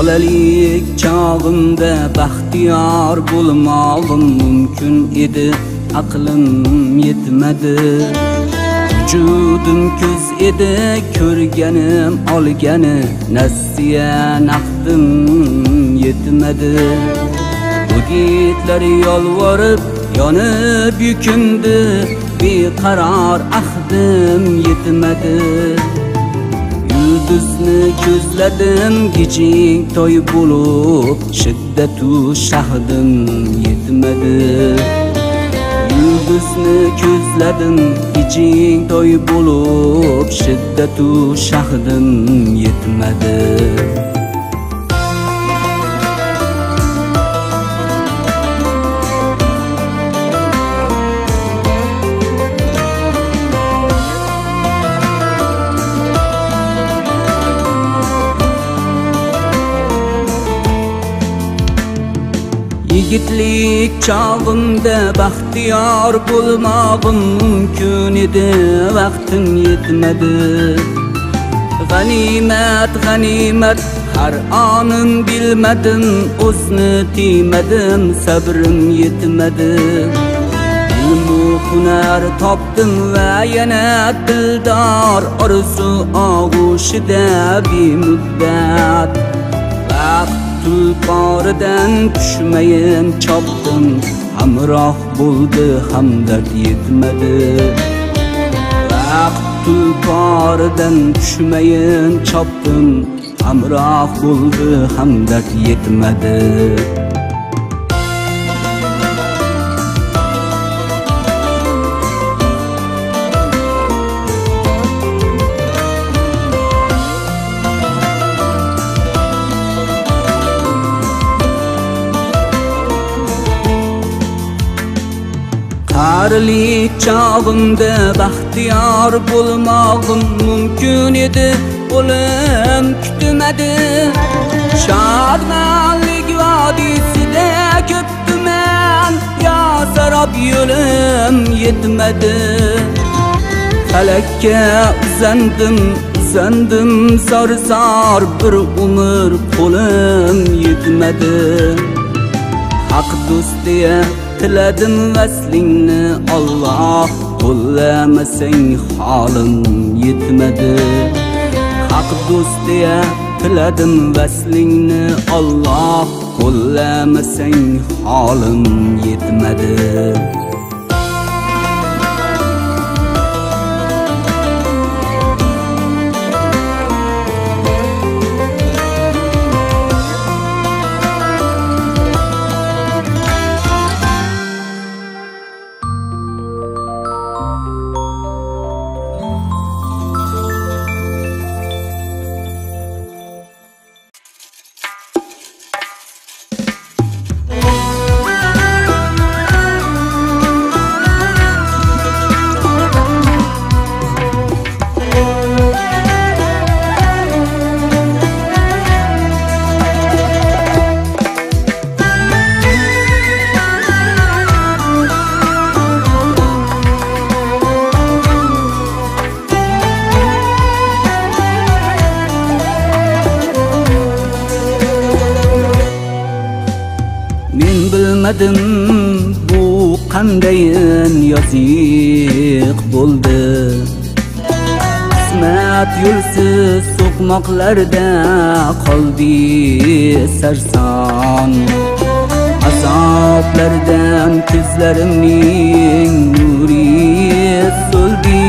Bolalik çağımda baxtiyor bulmağım mümkün edi, aqlim yetmedi. Vücudum köz edi, ko'rganim olgani, nasiya naqdim yetmedi. O'gitlar yolvorib, yonib yukindi, beqaror ahdim yetmedi. Yulduzni ko'zladim, gijing to'y bo'lib, shiddatu shahdim yetmedi. Yulduzni ko'zladim, gijing to'y bo'lib, shiddatu shahdim yetmedi. Yigitlik çağımda baxtiyor bulmağım mümkün edi, vaqtim yetmedi. G'animat, g'animat, har onim bilmadim, o'zni tiymadim, sabrim yetmedi. Ilmu hunar topdim va yana dildor orzu og'ushida bemuddat. Tulporidan tushmayin chopdim, hamroh bo'ldi hamdard yetmadi. Vaqt tulporidan tushmayin chopdim, hamroh bo'ldi hamdard yetmadi. Qarilik çağımda baxtiyor bulmağım mümkün edi, o'lim kutmadi. Shodmonlik vodisida ko'pdiman, yo sarob yo'lim yetmadi. Falakka uzandim zor bir umr, qo'lim yetmadi. Haq do'stiya tiladim vaslingni, Allah qo'llamasang holim yetmadi. Haq do'stiya tiladim vaslingni, Allah qo'llamasang holim yetmadi. Bilmadim bu qandayin yoziq bo'ldi. Qismat yo'lsiz so'qmoqlarda qoldi sarson. Azoblardan ko'zlarimning nuri so'ldi.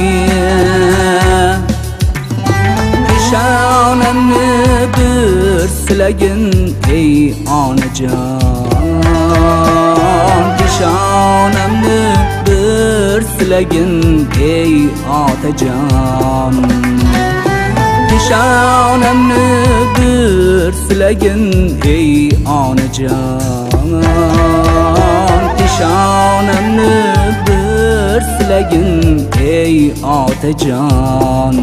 Peshonamni bir silagin ey onajon. Peshonamni bir silagin ey otajon. Peshonamni bir silagin ey onajon. Peshonamni bir silagin ey otajon.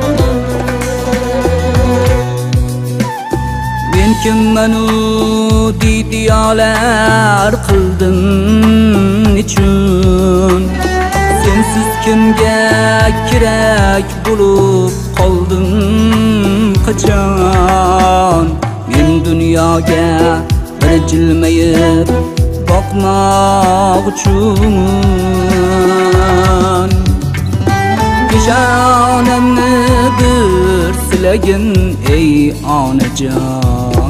Kimman u didiyalar qildin nichun? Sensiz kimga kerak bo'lib qoldim qachon? Men dunyoga bir jilmayib boqmoq uchun peshonamni bir silagin ey onajon.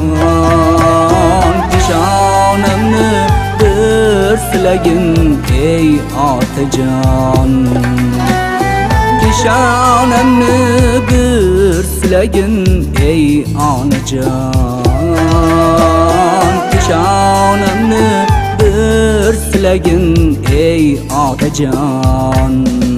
Peshonamni bir silagin ey otajon. Peshonamni bir silagin ey onajon. Peshonamni bir silagin ey otajon.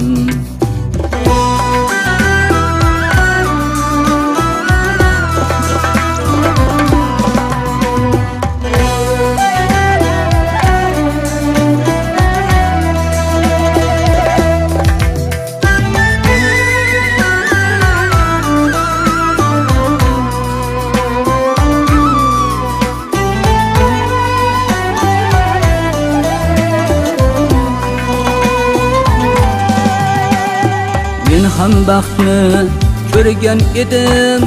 Men ham baxtni ko'rgan edim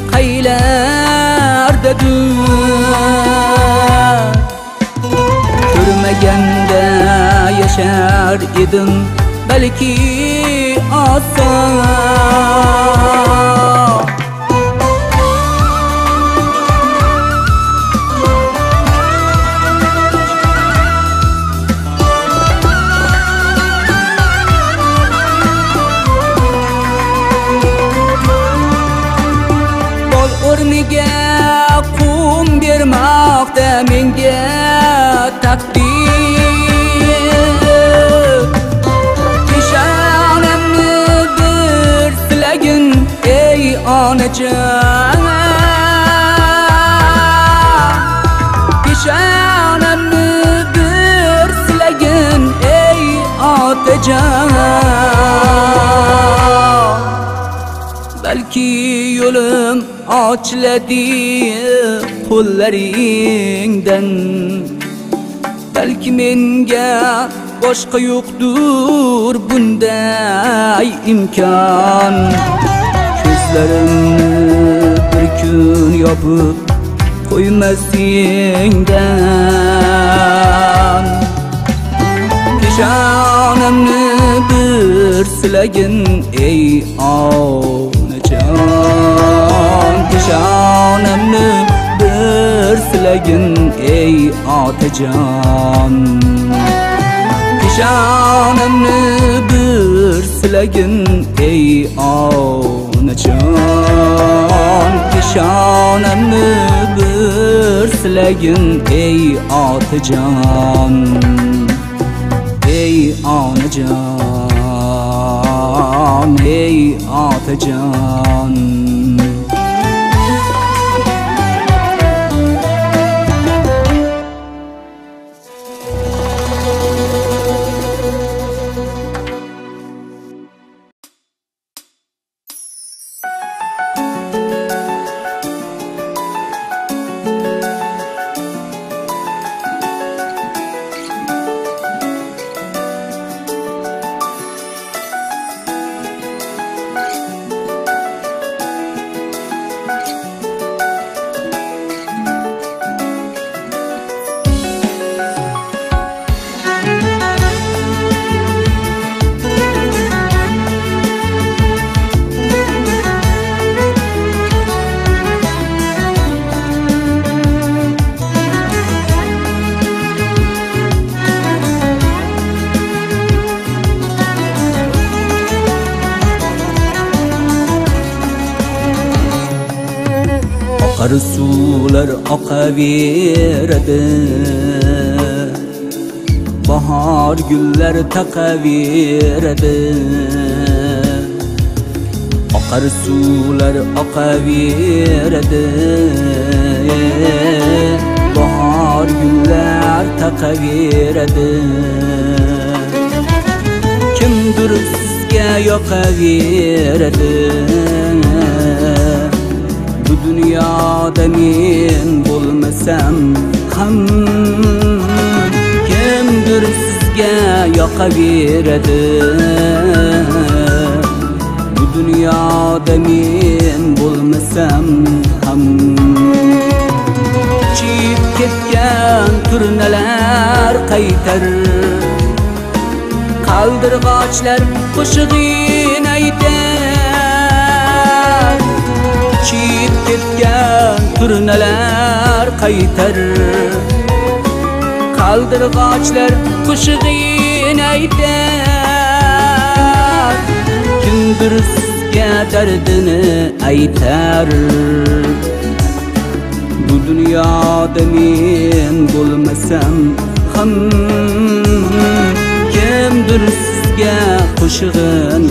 qaylardadir. Ko'rmaganda yashar edim balki oson. O'rniga qum bermoqda menga taqdir. Peshonamni bir silagin ey onajon. Peshonamni bir silagin ey otajon. Balki yo'lim ochiladi qo'llaringdan. Balki menga boshqa yo'qdur bunday imkon. Ko'zlarimni bir kun yopib qo'ymasingdan. Peshonamni bir silagin ey onajon. Peshonamni bir silagin ey otajon. Peshonamni bir silagin ey onajon. Peshonamni bir silagin ey otajon. Ey onajon, ey otajon. Oqar suvlar oqaveradi, bahor gullar taqaveradi. Oqar suvlar oqaveradi, bahor gullar taqaveradi. Kimdir sizga yoqaveradi. Bu dunyoda men bo'lmasam ham kimdir sizga yoqaveradi. Bu dunyoda men bo'lmasam ham chiyib ketgan turnalar qaytar, qaldirg'ochlar qo'shig'in aytar. Chiyib ketgan turnalar qaytar, qaldirg'ochlar qo'shig'in aytar. Kimdir sizga dardini aytar. Bu dunyoda men bo'lmasam ham kimdir sizga qo'shig'in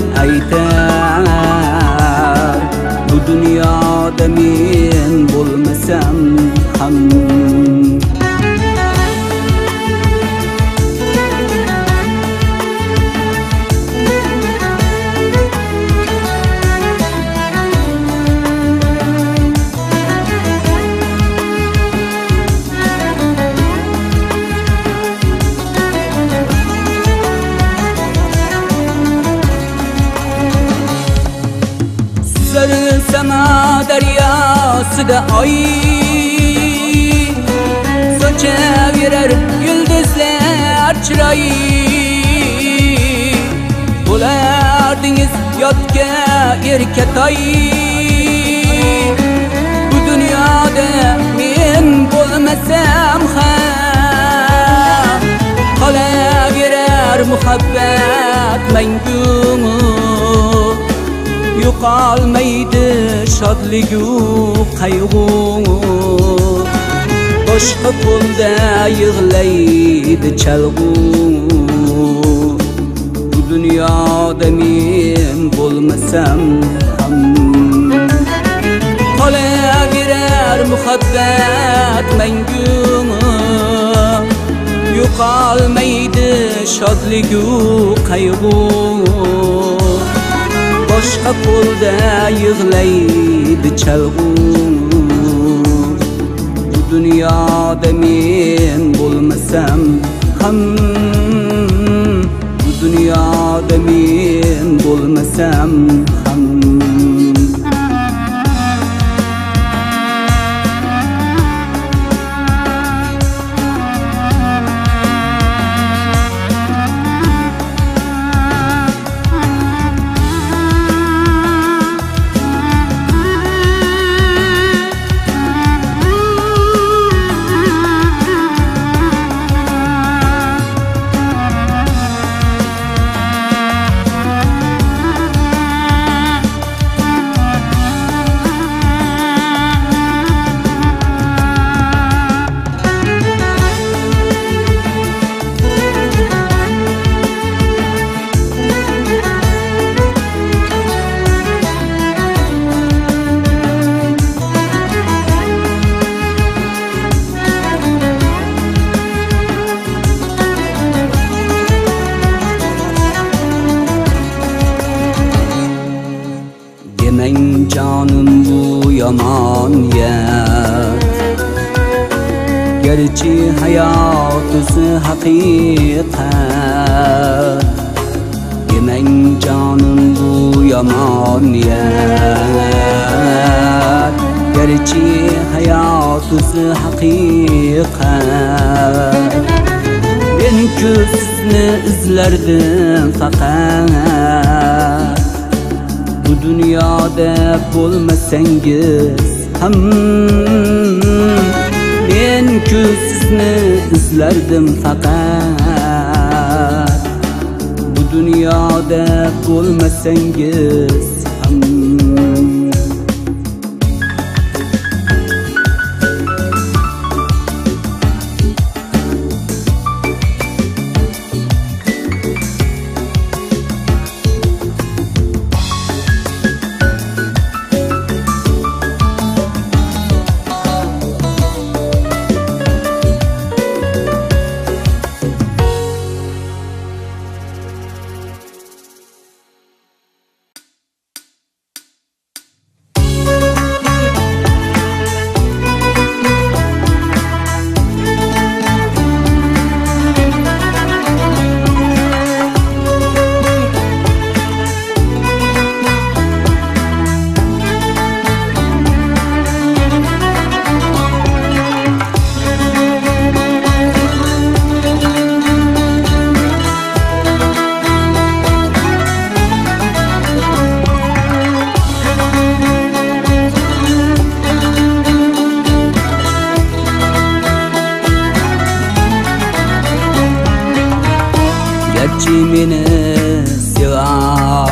aytar. Bu dunyoda men bo'lmasam ham sama daryosida oy sochaverar yulduzlar chiroyi. Bo'lardingiz yotga erkatoy. Bu dunyoda men bo'lmasam ham qolaverar muhabbat mangu. Yo'qolmaydi shodligu qayg'u, boshqa qo'lda yig'laydi chalg'u. Bu dunyoda men bo'lmasam ham qolaverar muhabbat mangu. Yo'qolmaydi shodligu qayg'u, boshqa qo'lda yig'laydi chalg'u. Bu dunyoda men bo'lmasam ham, bu dunyoda men bo'lmasam ham demang jonim bu yomon yat. Gerçi hayotusi haqiqat. Demang jonim bu yomon yat. Gerçi hayotusi haqiqat. Men sizni izlardim faqat. Bu dunyoda bo'lmasangiz ham men sizni izlardim faqat. Bu dunyoda bo'lmasangiz ham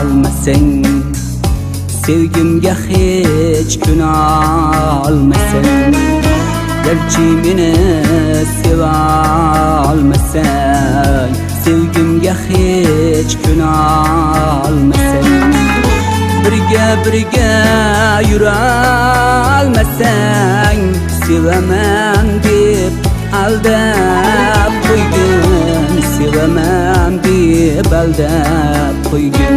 almasang, sevgimga hech kun olmasang, garchi meni seva olmasang, sevgimga hech kun olmasang, birga yura olmasang, sevaman deb aldab qo'ygin, sevaman deb aldab qo'ygin.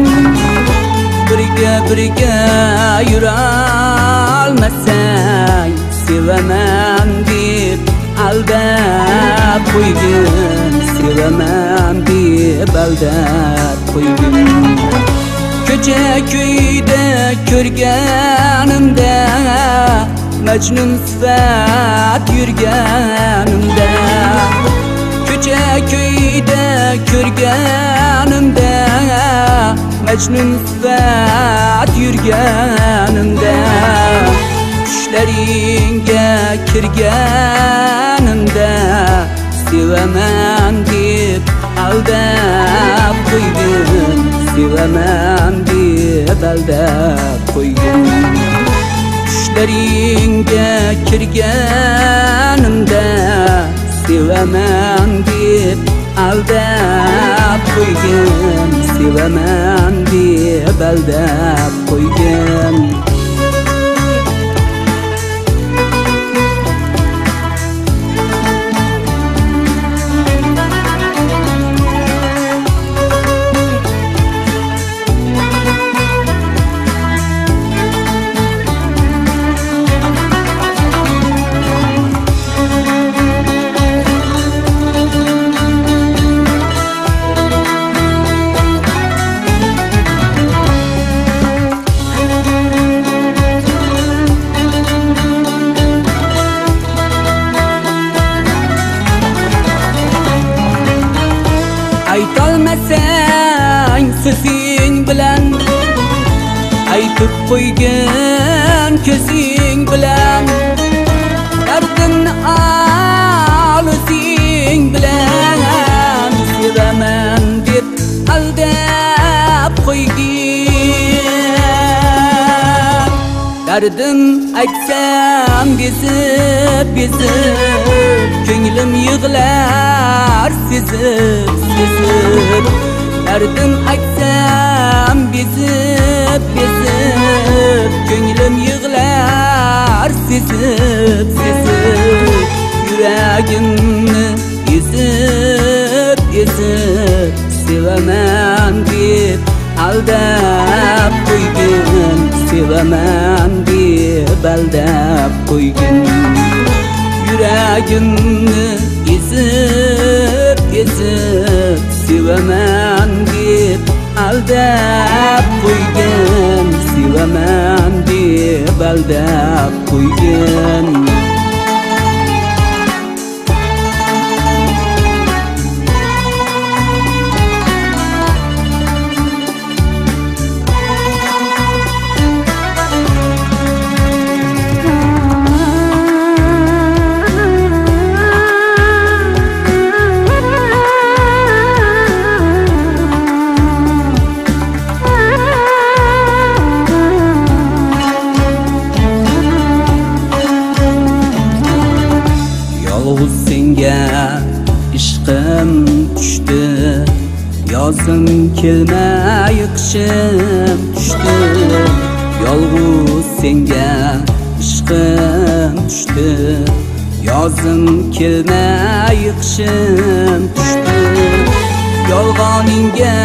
Birga yura olmasang, sevaman deb aldab qo'ygin, sevaman deb aldab qo'ygin. Ko'cha-ko'yda ko'rganimda, Majnun sifat yurganimda, ko'cha-ko'yda ko'rganimda, Majnun sifat yurganimda, tushlaringga kirganimda, sevaman deb aldab qo'ygin, sevaman deb aldab qo'ygin. Tushlaringga kirganimda, sevaman deb aldab qo'ygin, sevaman deb aldab qo'ygin. Aytolmasang so'zing bilan, aytib qo'ygin ko'zing bilan, dardimni ol o'zing bilan, sevaman deb aldab qo'ygin. Dardim aytsam bezib, ko'nglim yig'lar sezib, dardim aytsam bezib, ko'nglim yig'lar sezib, yuragimni ezib, sevaman deb aldab qo'ygin, sevaman deb aldab qo'ygin. Yuragimni ezib, sevaman deb aldab qo'ygin, sevaman deb aldab qo'ygin. Yolg'iz senga ishqim tushdi, yozim kelmay qishim tushdi. Yolg'iz senga ishqim tushdi, yozim kelmay qishim tushdi. Yolg'oningga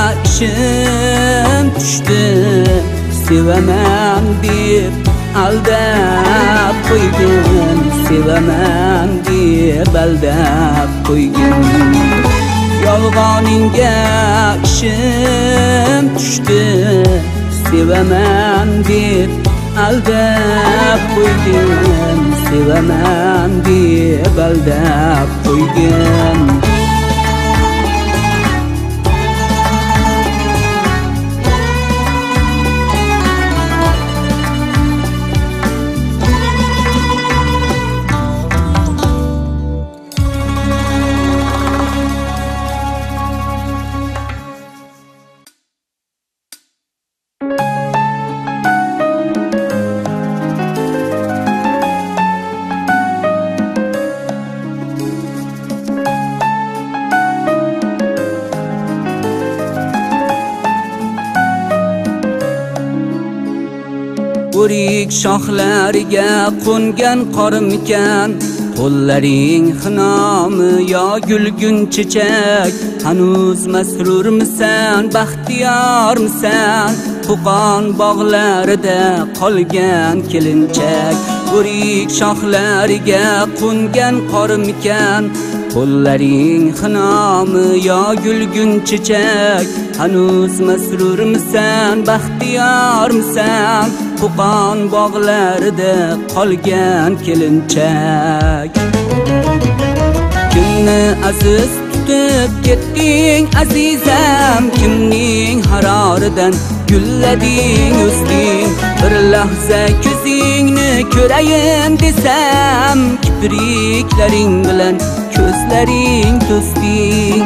ishim tushdi, sevaman deb aldab qo'ygin, sevaman deb aldab qo'ygin. Yolg'oningga ishim tushdi, sevaman deb aldab qo'ygin, sevaman deb aldab qo'ygin. o'rik shoxlariga qo'ngan qormikan qo'llaring xinomi yo gulgun chechak hanuz masrurmisan baxtiyormisan Qo'qon bog'larida qolgan kelinchak o'rik shoxlariga qo'ngan qormikan qo'llaring xinomi yo gulgun chechak hanuz masrurmisan baxtiyormisan Qo'qon bog'larida qolgan kelinchak kimni aziz tutib ketding azizam kimning haroridan gullading o'sding bir lahza ko'zingni ko'rayin desam kipriklaring bilan ko'zlaring to'sding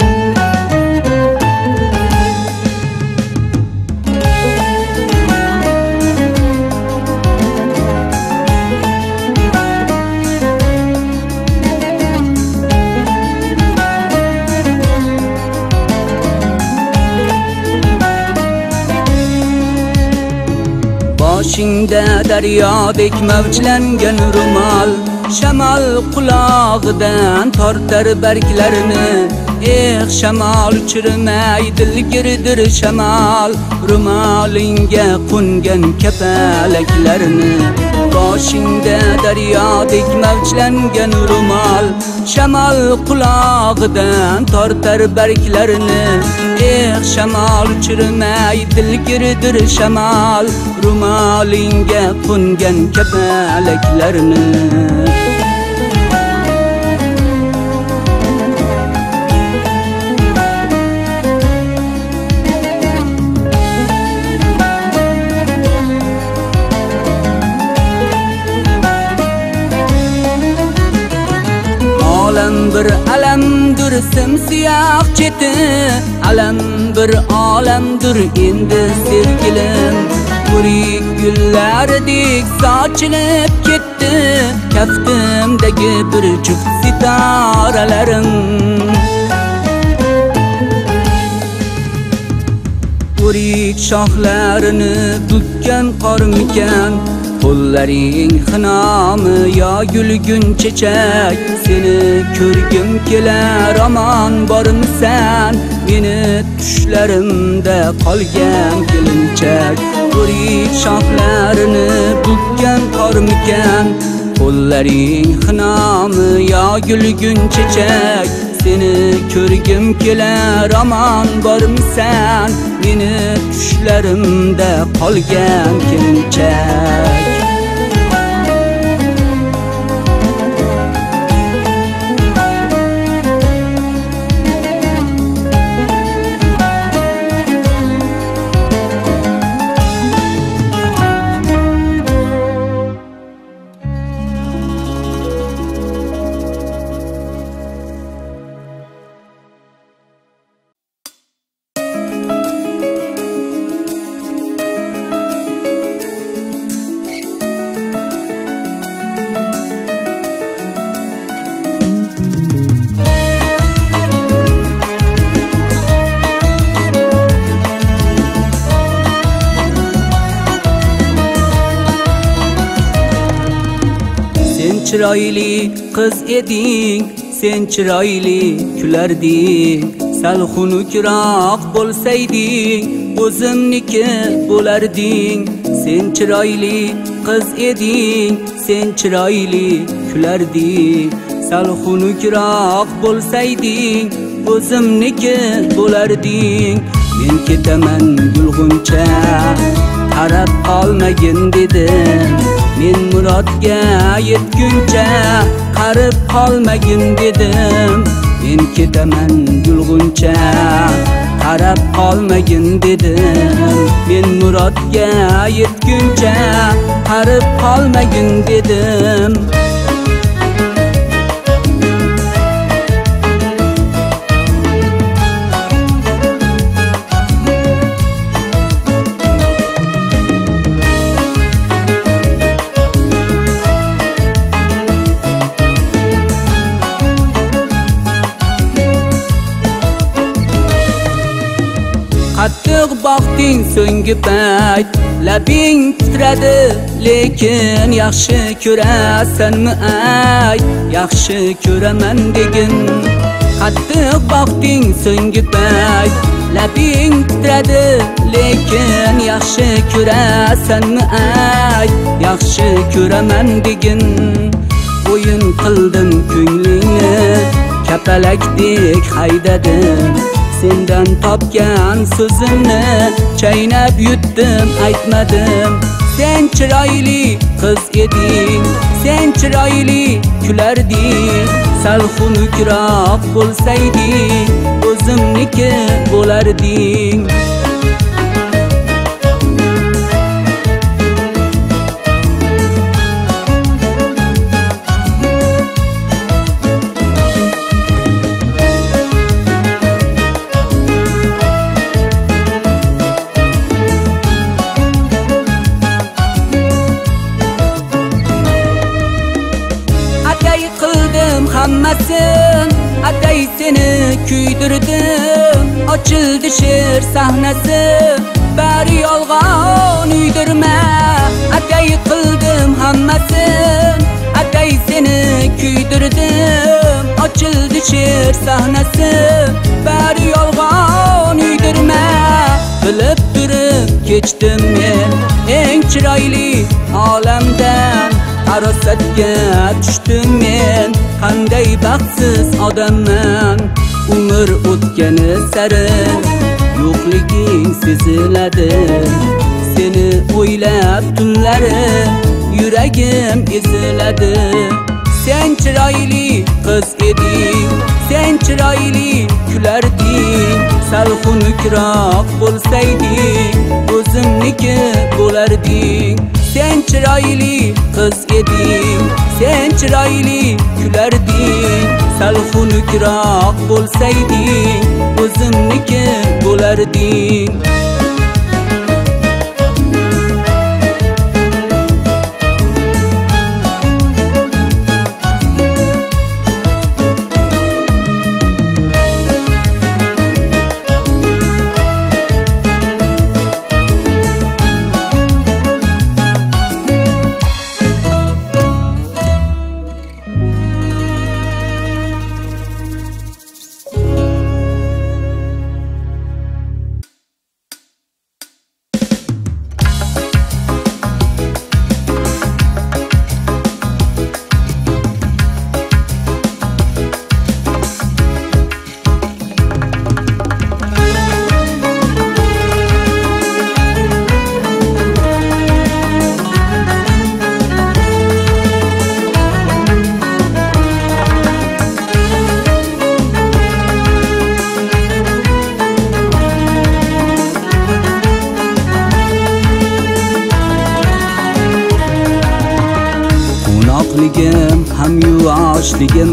boshingda daryodek mavjlangan ro'mol shamol qulog'idan tortar barglarini shamol uchirmay dilgirdir shamol ro'molingga qo'ngan kapalaklarini boshingda daryodek mavjlangan ro'mol shamol qulog'idan tortar barglarini shamol uchirmay dilgirdir shamol ro'molingga qo'ngan kapalaklarini alam bir alamdir simsiyah cheti alam bir olamdir endi sevgilim o'rik gullardek sochilib ketdi kaftimdagi bir juft sitoralarim o'rik shoxlarini bukkan qormikan qo'llaring xinomi yo gulgun chechak seni ko'rgim kelar omon bormisan meni tushlarimda qolgan kelinchak o'rik shoxlarini bukkan qormikan qo'llaring xinomi yo gulgun chechak seni ko'rgim kelar omon bormisan meni tushlarimda qolgan kelinchak chiroyli qiz eding sen chiroyli kularding sal xunukroq bo'lsayding o'zimniki bo'larding sen chiroyli qiz eding sen chiroyli kularding sal xunukroq bo'lsayding o'zimniki bo'larding men ketaman gulg'uncha qarab qolmagin dedim men murodga yetguncha qarib qolmagin dedim men ketaman gulg'uncha qarab qolmagin dedim men murodga yetguncha qarib qolmagin dedim qattiq vaqting so'nggi payt labing titradi lekin yaxshi ko'rasanmi ay yaxshi ko'raman degin qattiq vaqting so'nggi payt labing titradi lekin yaxshi ko'rasanmi ay yaxshi ko'raman degin o'yin qildim ko'nglingni kapalakdek haydadim sendan topgan so'zimni chaynab yutdim aytmadim sen chiroyli qiz eding sen chiroyli kularding sal xunukroq bo'lsayding o'zimniki bo'larding hammasin atay seni kuydirdim ochildi she'r sahnasi bari yolg'on uydirma atay qildim hammasin atay seni kuydirdim ochildi she'r sahnasi bari yolg'on uydirma bilib turib kechdim men eng chiroyli olamdan arosatga tushdim men qanday baxtsiz odamman umr o'tgani sari yo'qliging seziladi seni o'ylab tunlari yuragim eziladi sen chiroyli qiz eding sen chiroyli kularding sal xunukroq bo'lsayding o'zimniki bo'larding sen chiroyli qiz eding sen chiroyli kularding sal xunukroq bo'lsayding o'zimniki bo'larding Shodligim ham yuvoshligim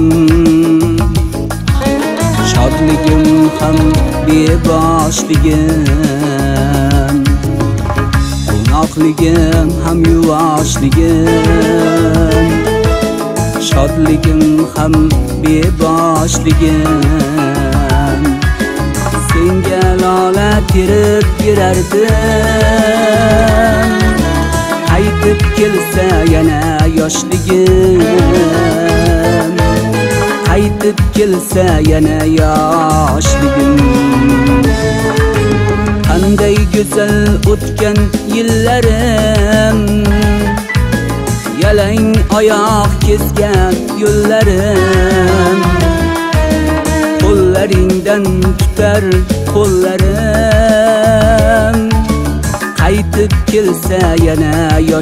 shodligim ham beboshligim gunohligim ham yuvoshligim shodligim ham beboshligim senga lola terib berardim qaytib kelsa yana yoshligim qaytib kelsa yana yoshligim qanday go'zal o'tgan yillarim yalang oyoq kesgan yo'llarim qo'llaringdan tutar qo'llarim qaytib kelsa yana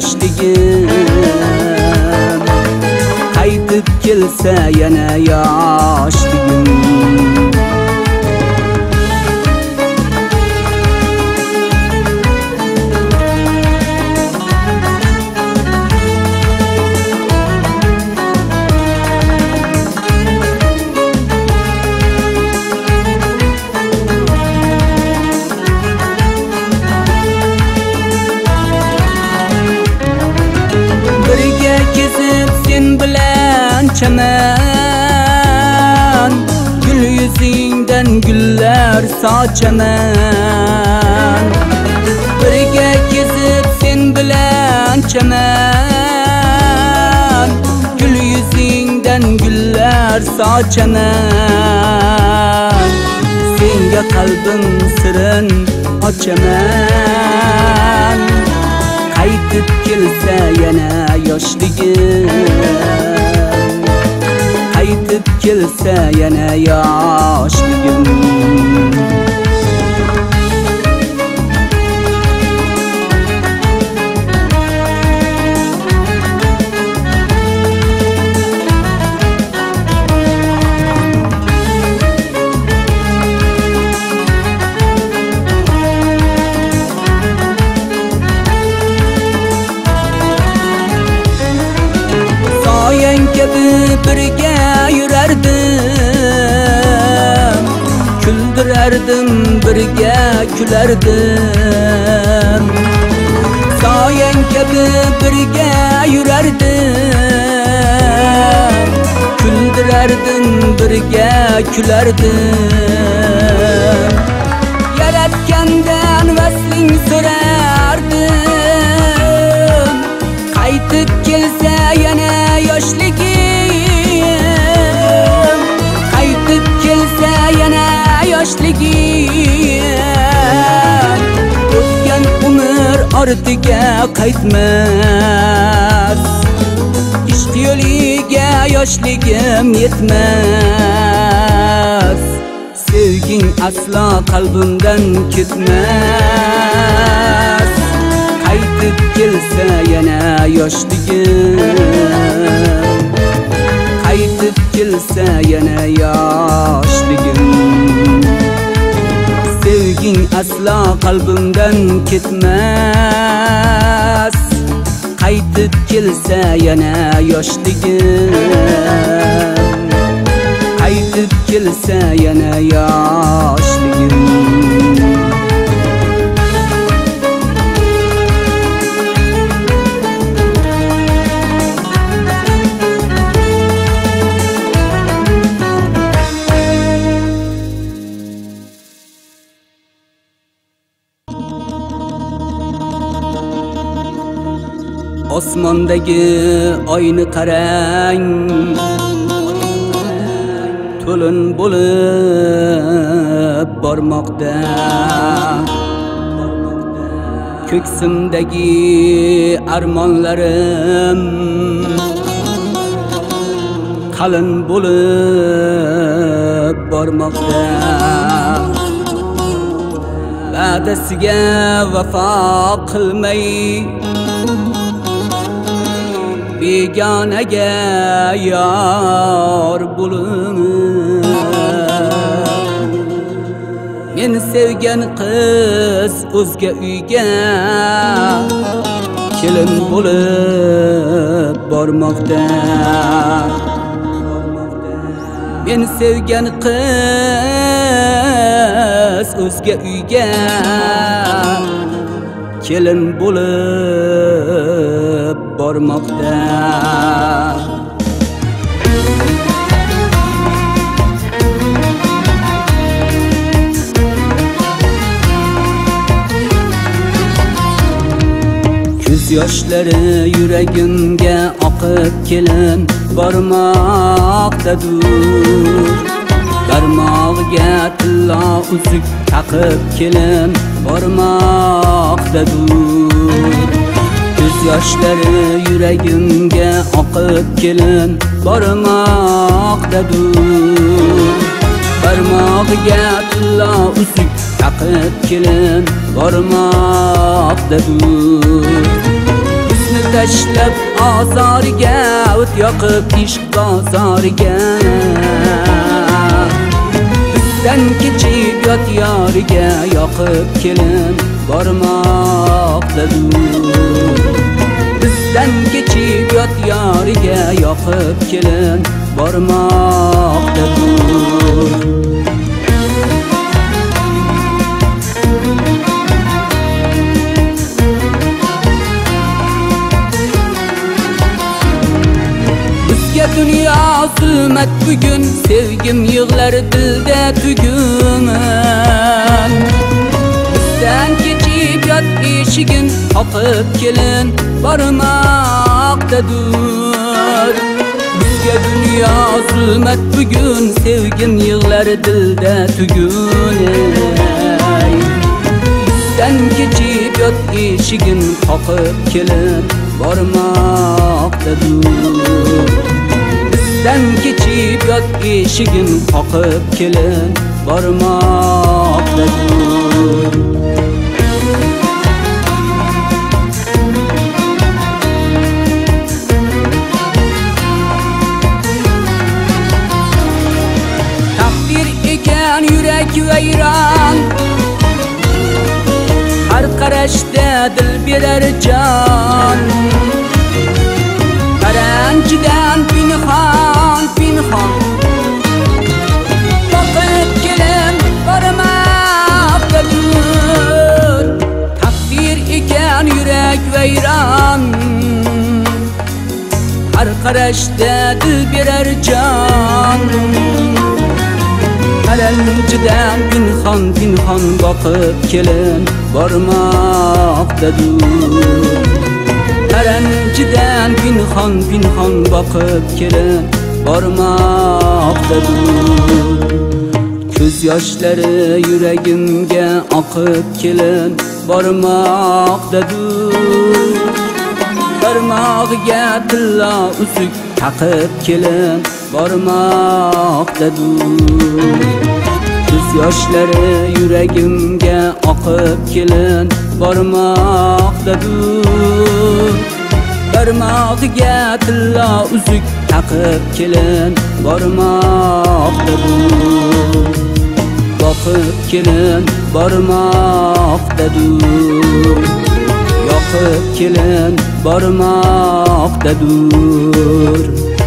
yoshligim qaytib kelsa yana yoshligim chaman gul yuzingdan gullar sochaman birga kezib sen bilan chaman, gul yuzingdan gullar sochaman, senga qalbim sirin ochaman. Qaytib kelsa yana yoshligim, qaytib kelsa yana yoshligim. Birga yurardim, güldürerdim, birga gülerdim. Soyan kabi birga yurardim, güldürerdim, birga gülerdim. Yaratgandan vasling so'rardim, qaytib kelsa yana yoshligim, qaytib kelsa yana yoshligim. O'tgan umr ortiga qaytmas, ishq yo'liga yoshligim yetmas. Sevging aslo qalbimdan ketmas, qaytib kelsa yana yoshligim, qaytib kelsa yana yoshligim. Sevging aslo qalbimdan ketmas, qaytib kelsa yana yoshligim, qaytib kelsa yana yoshligim. Osmondagi oyni qarang, to'lin bo'lib bormoqda. Ko'ksimdagi armonlarim qalin bo'lib bormoqda. Va'dasiga vafo qilmay begonaga yor bo'lib, men sevgan qiz o'zga uyga kelin bo'lib bormoqda. Men sevgan qiz o'zga uyga kelin bo'lib bormoqda. Ko'z yoshlari yuragimga oqib kelin bormoqdadir. Barmog'iga tillo uzuk taqib kelin bormoqdadir. Ko'z yoshlari yuragimga oqib kelin bormoqdadir. Barmog'iga tillo uzuk taqib kelin bormoqdadir. Bizni tashlab ozoriga, o't yoqib ishq bozoriga, bizdan kechib yot yoriga yoqib kelin bormoqdadir. Bizdan kechib yot yoriga yoqib kelin bormoqdadir. Dünya zulmet bugün, sevgim yığlar dilde tügün. Bizden geçip yat iş eshigin qoqib kelin bormoqdadir. Bizga dunyo zulmat bugun, sevgim yig'lar dilda tugun. Bizdan kechib yot eshigin qoqib kelin bormoqdadir. Bizdan kechib yot eshigin qoqib kelin bormoqdadir. Takdir ekan yurak vayron, har qarashda dil berar jon. Qaranchidan pinhon pinhon boqib kelin bormoqdadir. Takdir ekan yurak vayron, har qarashda dil berar jon. Qaranchidan pinhon pinhon boqib kelin bormoqdadir. Qaranchidan pinhon pinhon boqib kelin bormoqdadir. Ko'z yoshlari yuragimga oqib kelin bormoqdadir. Barmog'iga tilla uzuk taqib kelin bormoqdadir. Ko'z yoshlari yuragimga oqib kelin bormoqdadir. Barmog'iga tilla uzuk taqib kelin bormoqdadir. Boqib kelin bormoqdadir. Yoqib kelin bormoqdadir.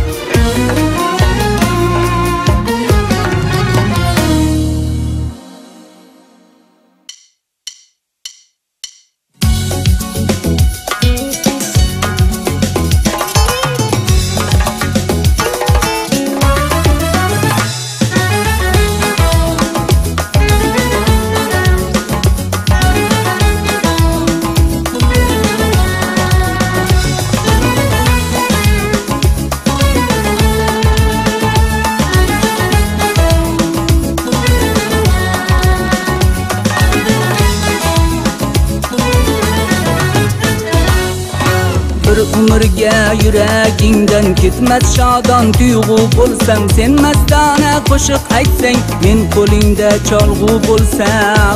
Bir umrga yuragingdan ketmas shodon tuyg'u bo'lsam, sen mastona qo'shiq aytsang, men qo'lingda cholg'u bo'lsam.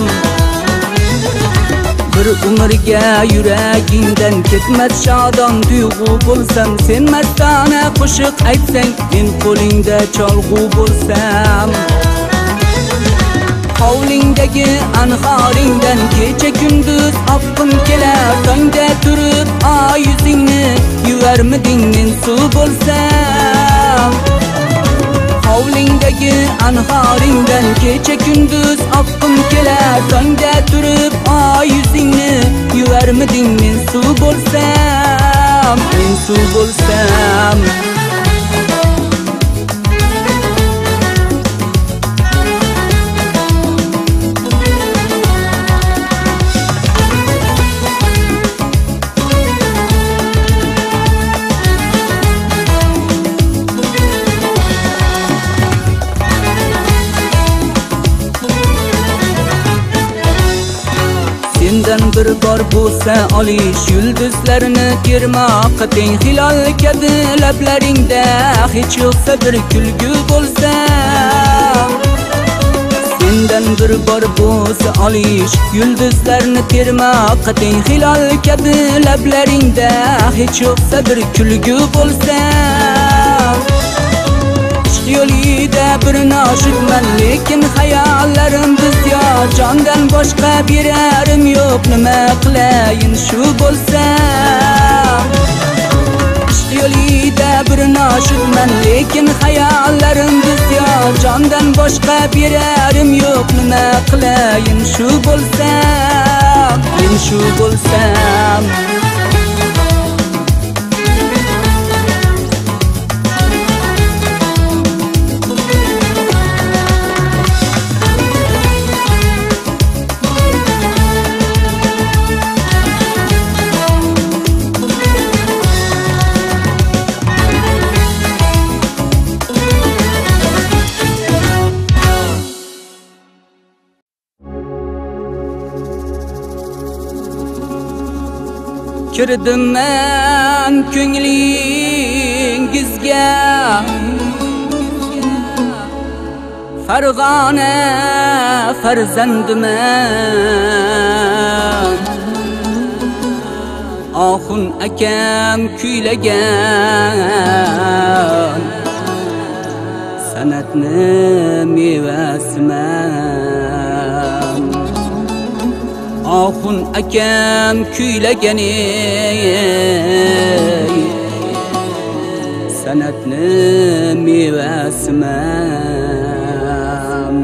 Bir umrga yuragingdan ketmas shodon tuyg'u bo'lsam, sen mastona qo'shiq aytsang, men qo'lingda cholg'u bo'lsam. Hovlingdagi anhoringdan kecha kunduz oqqim kelar, tongda turib oy yuzingni yuvarmiding men suv bo'lsam. Hovlingdagi anhoringdan kecha kunduz oqqim kelar, tongda turib oy yuzingni yuvarmiding men suv bo'lsam, men suv bo'lsam. Sendan bir bor bo'lsa olish, yulduzlarni termoqqa teng. Hilol kabi lablaringda hech yo'qsa bir kulgu bo'lsa. Sendan bir bor bo'lsa olish, yulduzlarni termoqqa teng. Hilol kabi lablaringda hech yo'qsa bir kulgu bo'lsa. Yo'lida bir noshudman, lekin hayollarim bisyor. Jondan boshqa berarim yo'q, nima qilayin shu bo'lsa. Yo'lida bir noshudman, lekin hayollarim bisyor. Jondan boshqa berarim yo'q, nima qilayin shu bo'lsa. Men shu bo'lsam. kirdim men ko'nglingizga Farg'ona farzandiman Oxun akam kuylagan san'atni mevasiman Oxun akam kuylagan san'atni mevasiman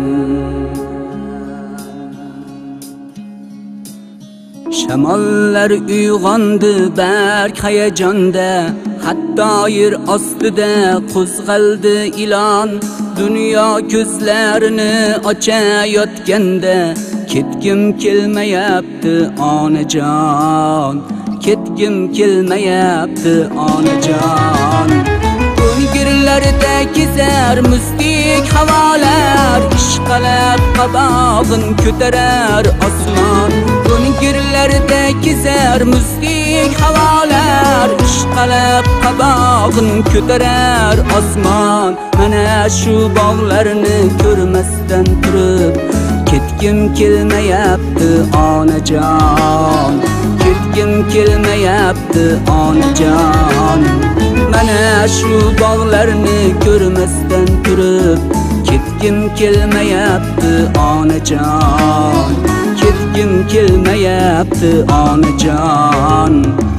Shamollar uyg'ondi berk hayajonda hatto yer ostida qo'zg'aldi ilon dunyo ko'zlarini ochayotganda ketgim kelmayapti onajon ketgim kelmayapti onajon Ko'ngillarda kezar muzdek havolar ishqalab qabog'in ko'tarar osmon Ko'ngillarda kezar muzdek havolar ishqalab qabog'in ko'tarar osmon Mana shu bog'larni ko'rmasdan turib ketgim kelmayapti onajon ketgim kelmayapti onajon Mana shu bog'larni ko'rmasdan turib ketgim kelmayapti onajon ketgim kelmayapti onajon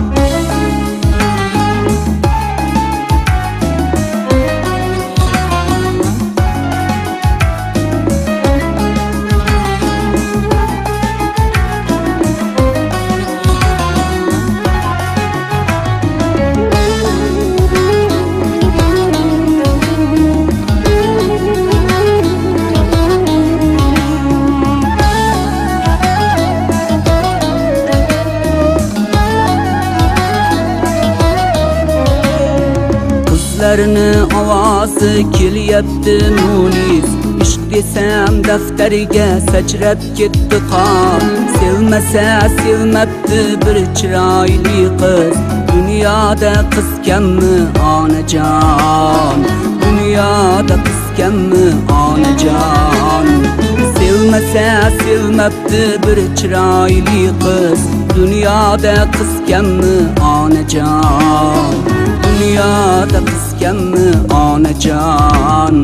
Qizlarni ovozi kelyapti munis ishq desam daftariga sachrab ketdi qon Sevmasa sevmabdi bir chiroyli qiz Dunyoda qiz kammi onajon Dunyoda qiz kammi onajon Sevmasa sevmabdi bir chiroyli qiz Dunyoda qiz kammi onajon Dunyoda qiz kammi onajon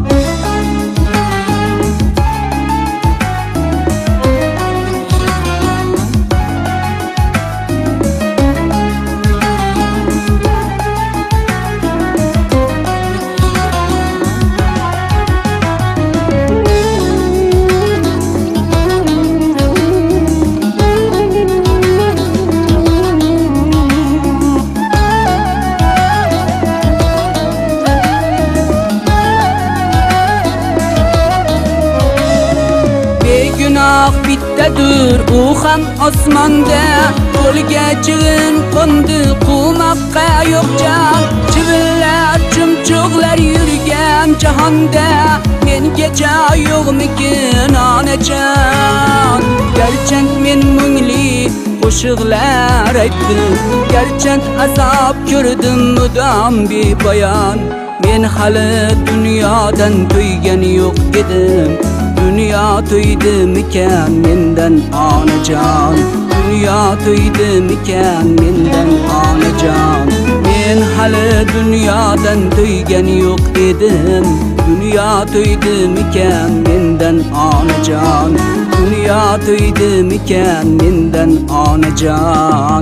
Gunoh bittadir u ham osmonda qo'lga chivin qo'ndi qumoqqa yo'q jon chivinlar chumchuqlar yurgan jahonda menga joy yo'qmikin onajon garchant men mungli qo'shiqlar aytdim garchant azob ko'rdim mudom bepoyon men hali dunyodan to'ygan yo'q edim Dünya to'ydimikan mendan onajon Dünya to'ydimikan mendan onajon Men hali dunyodan to'ygan yo'q edim Dünya to'ydimikan mendan onajon Dünya to'ydimikan mendan onajon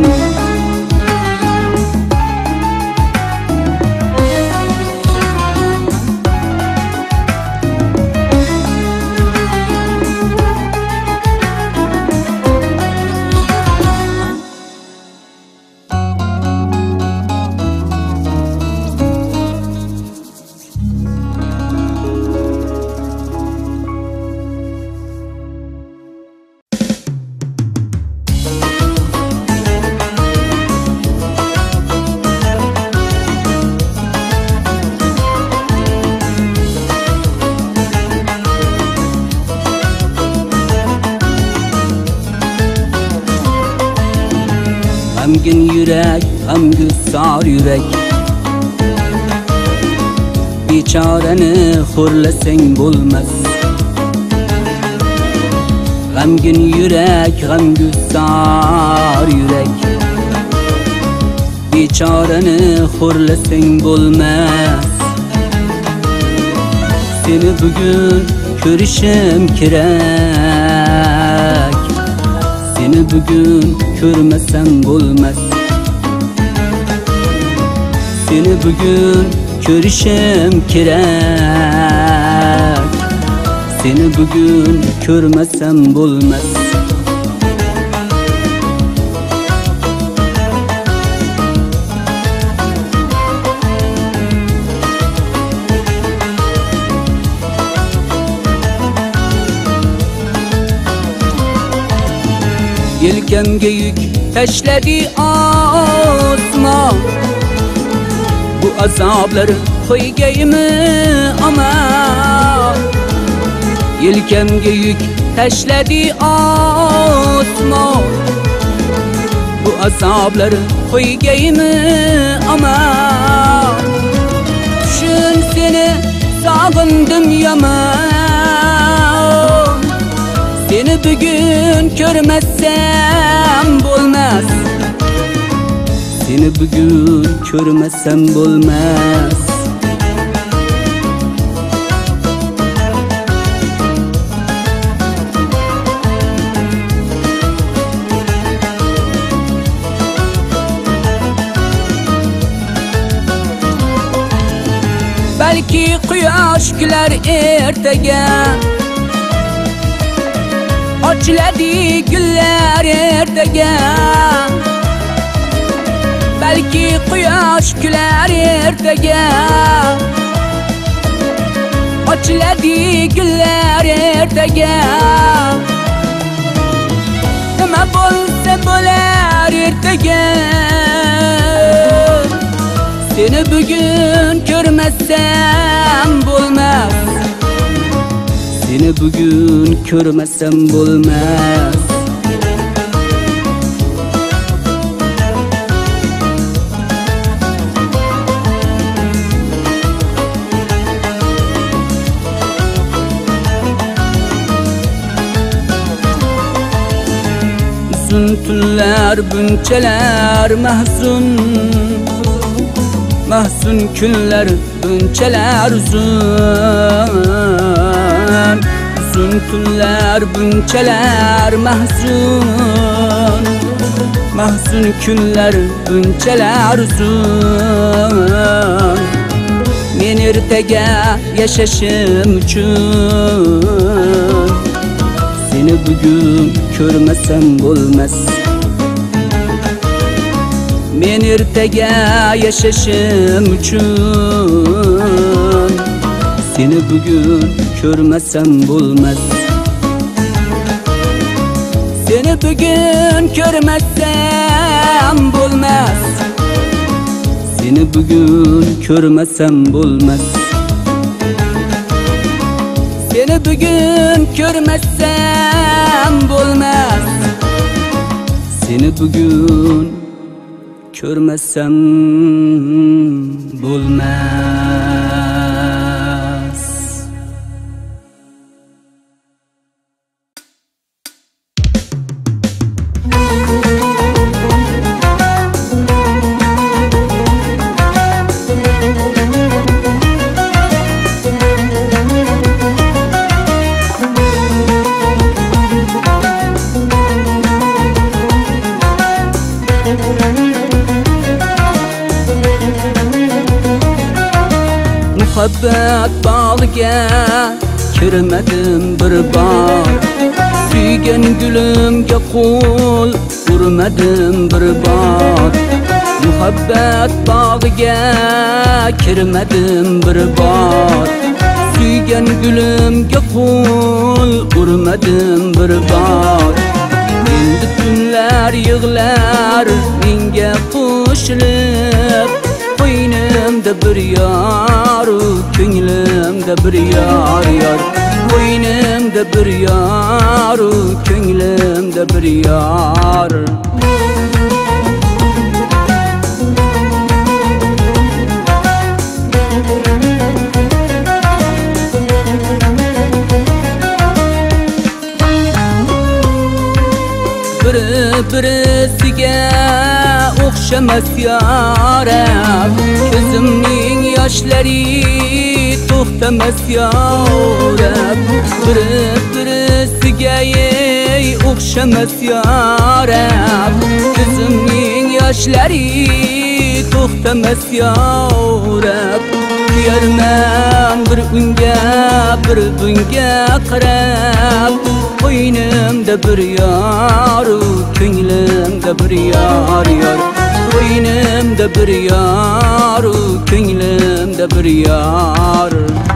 g'amgin yurak, g'amgusor yurak. Bechorani xo'rlasang bo'lmas. G'amgin yurak, g'amgusor yurak. Bechorani xo'rlasang bo'lmas. Seni bugun ko'rishim kerak. Seni bugun ko'rmasam bo'lmas. Seni bugun ko'rishim kerak. Seni bugun ko'rmasam bo'lmas. Yelkamga yük tashladi osmon. Bu azoblar qo'ygaymi aman. Yelkamga yük tashladi osmon. Bu azoblar qo'ygaymi aman. Shun seni sog'indim yomon. Seni bugun ko'rmasam bo'lmas. Seni bugun ko'rmasam bo'lmas. Balki quyosh kular ertaga, ochiladi gullar ertaga. Balki quyosh kular ertaga, ochiladi gullar ertaga. Nima bo'lsa bo'lar ertaga. Seni bugun ko'rmasam bo'lmas. Seni bugun ko'rmasam bo'lmas. Uzun tunlar bunchalar mahzun. Mahzun kunlar bunchalar uzun. Uzun tunlar bunchalar mahzun. Mahzun kunlar bunchalar uzun. Men ertaga yashashim uchun seni bugun ko'rmasam bo'lmas. Men ertaga yashashim uchun seni bugun ko'rmasam bo'lmas. Seni bugun ko'rmasam bo'lmas. Seni bugun ko'rmasam bo'lmas. Seni bugun ko'rmasam bo'lmas. Seni bugun ko'rmasam bo'lmas. Muhabbat bağıga kirmadim bir bor. Suygan gulimga qo'l urmadim bir bor. Muhabbat bağıga kirmadim bir bor. Suygan gulimga qo'l urmadim bir bor. Endi tunlar yig'lar menga qo'shilib, qo'ynimda bir yor, ko'nglimda bir yor yor. Qo'ynimda bir yor, ko'nglimda bir yor. o'xshamas yorab ko'zimning yoshlari to'xtamas yorab birisiga o'xshamas yorab ko'zimning yoshlari to'xtamas yorab kuyarman bir unga bir bunga qarab qo'ynimda bir yor ko'nglimda bir yor qo'ynimda bir yor ko'nglimda bir yor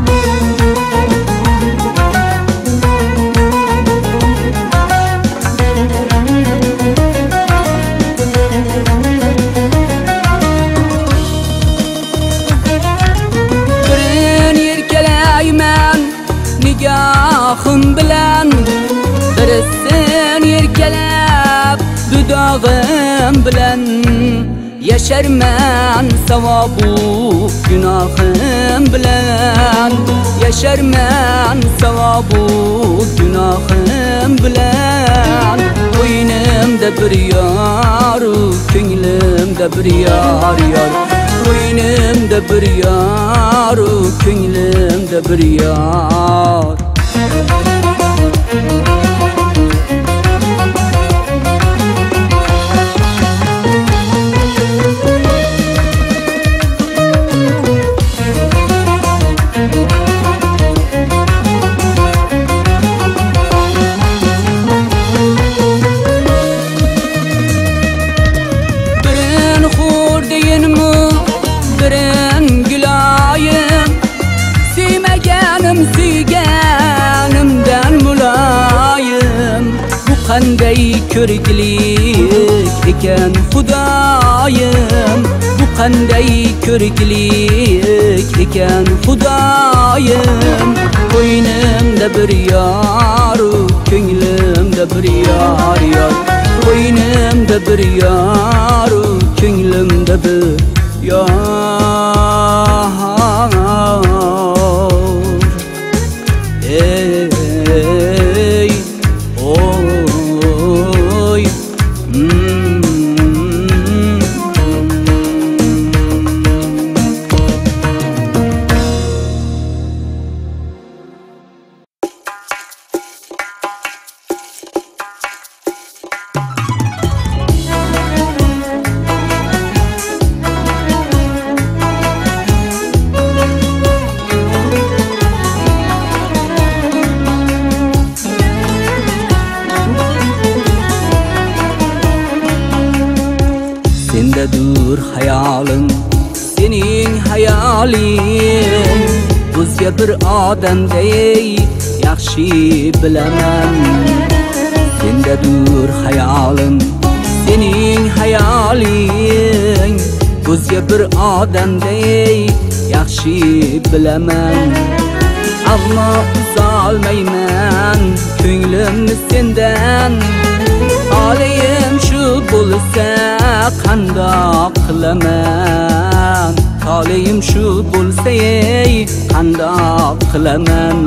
nigohim bilan birisin yerkalab dudog'im bilan yasharman savobu gunohim bilan yasharman savobu gunohim bilan qo'ynimda bir yor ko'nglimda bir yor qo'ynimda bir yor ko'nglimda bir yor suyganimdan muloyim bu qanday ko'riklik ekan xudoyim bu qanday ko'riklik ekan xudoyim qo'ynimda bir yor ko'nglimda bir yor qo'ynimda bir yor ko'nglimda bir yor ey oy sendadur hayolim sening hayoling o'zga bir odamday yaxshi bilaman sendadur hayolim sening hayoling o'zga bir odamday yaxshi bilaman ammo uzolmayman ko'nglimni sendan Halim shu bo'lsa qandoq qilaman Halim shu bo'lsa qandoq qilaman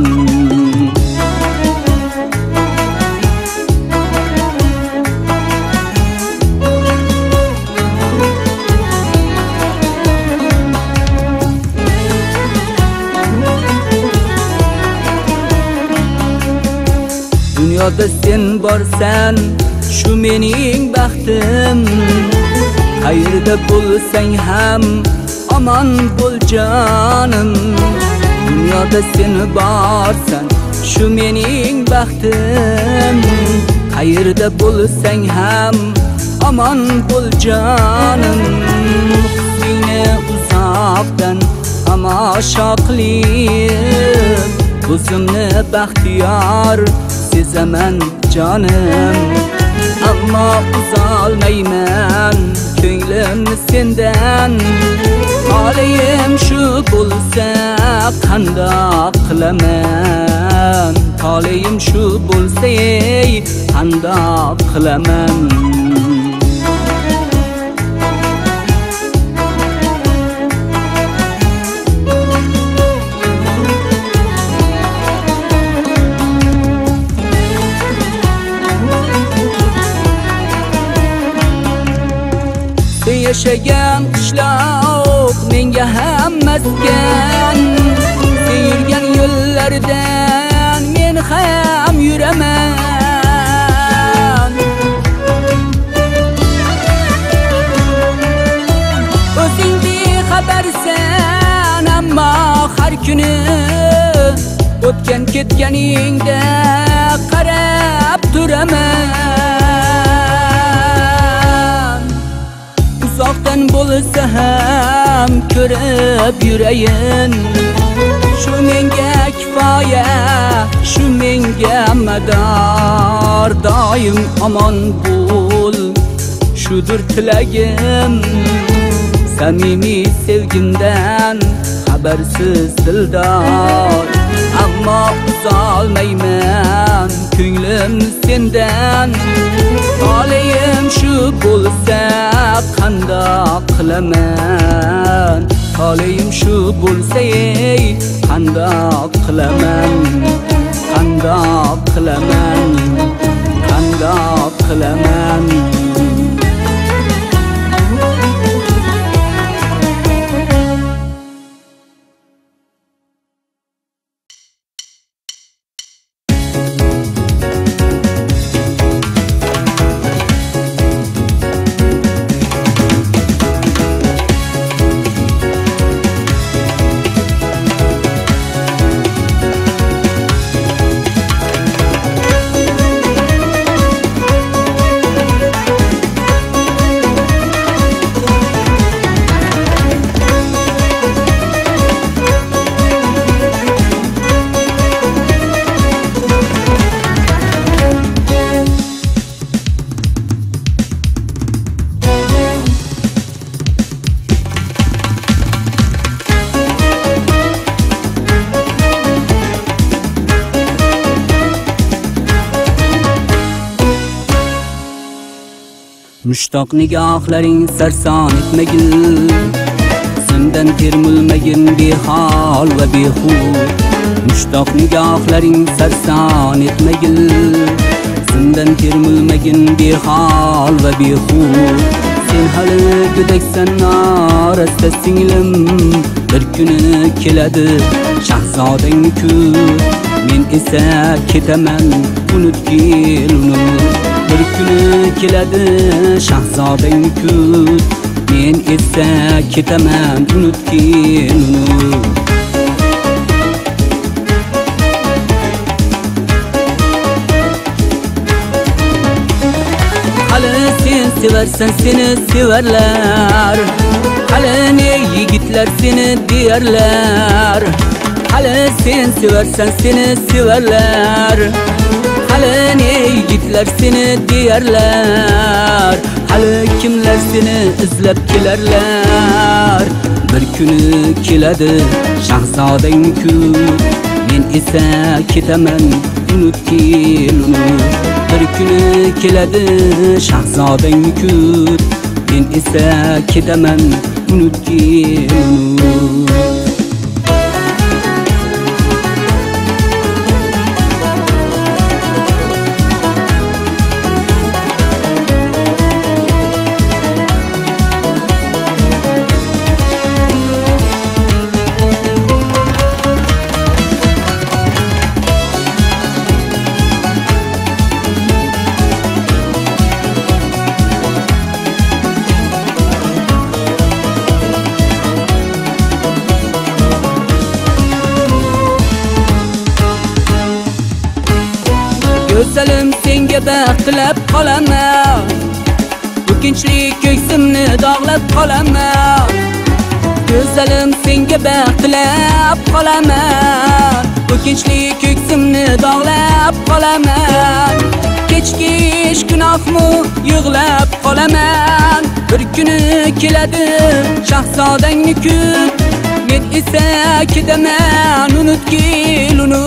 Dunyoda sen borsan shu mening baxtim qayerda bo'lsang ham aman bo'l jonim dunyoda sen borsan shu mening baxtim qayerda bo'lsang ham aman bo'l jonim seni uzoqdan tomosha qilib o'zimni baxtiyor sezaman jonim ammo uzolmayman ko'nglimni sendan Halim shu bo'lsa qandoq qilaman Halim shu bo'lsa qandoq qilaman yashagan qishloq menga ham maskan. Sen yurgan yo'llardan men ham yuraman. O'zing bexabarsan ammo har kuni o'tgan ketganingda qarab turaman. Uzoqdan bo'lsa ham ko'rib yurayin, shu menga kifoya, shu menga mador. Doim omon bo'l, shudir tilagim, samimiy sevgimdan xabarsiz dildor. Ammo uzolmayman ko'nglim sendan. Xolayim shu bo'lsa qandoq qilaman, xolayim shu bo'lsa ey qandoq qilaman, qandoq qilaman, qandoq qilaman. Mushtoq nigohlaring sarson etmagin, sendan termulmagin behol va behud. Mushtoq nigohlaring sarson etmagin, sendan termulmagin behol va behud. Sen hali go'daksan norasta singlim, bir kuni keladi shahzodang kut. Men esa ketaman unutgil uni. Bir kuni keladi shahzodang kut, men esa ketaman unutgil uni. Hali sen seversan seni severlar, hali ne yigitlar seni derlar. Hali sen seversan seni severlar, hali ne yigitlar seni derlar. Hali kimlar seni izlab kelarlar. Bir kuni keladi shahzodang kut, men esa ketaman unutgil uni. Bir kuni keladi shahzodang kut, men esa ketaman unutgil uni. Go'zalim senga baxt tilab qolaman, o'kinchli ko'ksimni dog'lab qolaman. Go'zalim senga baxt tilab qolaman, o'kinchli ko'ksimni dog'lab qolaman. Kechkish gunohmi yig'lab qolaman. Bir kuni keladi shahzodangni kut, men esa ketaman unutgil uni.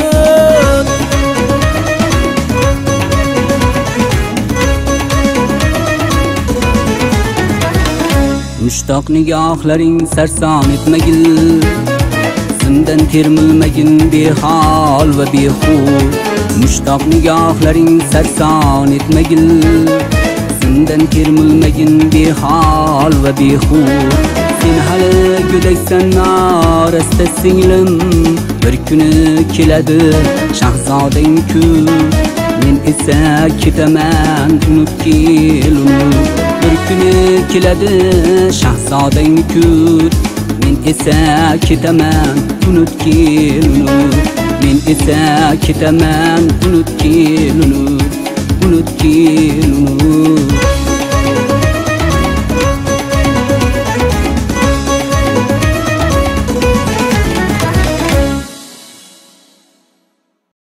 Mushtoq nigohlaring sarson etmagin, sendan termulmagin behol va behud. Mushtoq nigohlaring sarson etmagin, senden kirmilmegin behal ve behur. Sen hali güdeksen nareste singlim, bir günü keledi Şahzadem kun. Men ise ketaman unut kel uni, bir günü keledi Şahzadem kun. Men ise ketaman unut kel uni, men ise ketaman unut kel uni, unut kel uni.